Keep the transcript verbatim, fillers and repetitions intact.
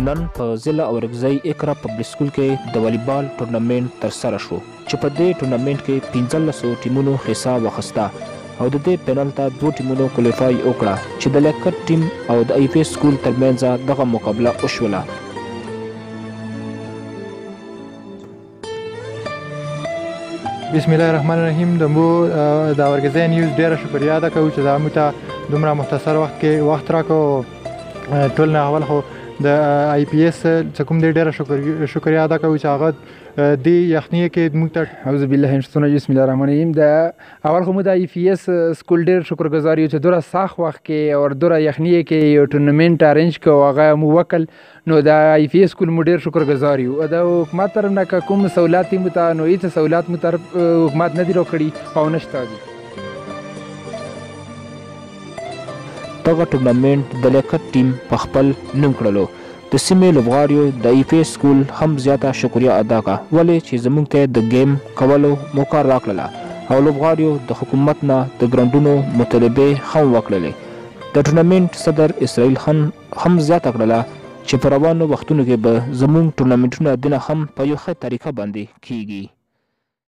نن په ضلع اورکزی اقرا پبلک سکول کې د والیبال ټورنمنټ ترسره شو چې په دې ټورنمنټ کې پنځلسو ټیمونو حصه واخیسته او د دې فینل ته دوه ټیمونو کوالیفای وکړه چې د لیاقت ټیم او د آی پی ایس سکول ترمنځ دغه مقابله وشوله. بسم الله الرحمن الرحیم. د مو د اورکزی نیوز ډیره شکریا ده کوو چې دا موږ ته دومره مختصر وخت کې وخت راکړو. ټول نه اول خو د آی پی ایس څخه کوم دی ډیره شکر شکریا ادا کوو چې هغه د یخنۍ کې موږ ته اعوذ بالله من الشیطان الرجیم. بسم الله الرحمن الرحیم. د اول خو موږ د آی پی ایس سکول ډیر شکرګزار یو چې دوره ساخ وخت کې او دوره یخنۍ کې یو ټورنمنټ ارینج کړو هغه مو وکړ. نو د آی پی ایس سکول مو ډیر شکرګزار یو. د حکومت طرف نه کوم سہولات مو ته نو هیڅ سہولات مو طرف حکومت نه دی راکړي او نشته دي. دغه ټورنمنټ د لیاقت ټیم په خپل نوم کړلو. د سیمې لوبغاړیو د آی پی ایس سکول هم زیاته شکریا ادا کړه ولې چې زموږ ته د گیم کولو موقع راکړله او لوبغاړیو د حکومت نه د ګراوندونو مطالبې هم وکړلې. د ټورنمنټ صدر اسرائیل خان هم زیاته کړله چې په روانو وختونو کې به زموږ ټورنمنټونه دنه هم په یو ښه طریقه باندې کیږي.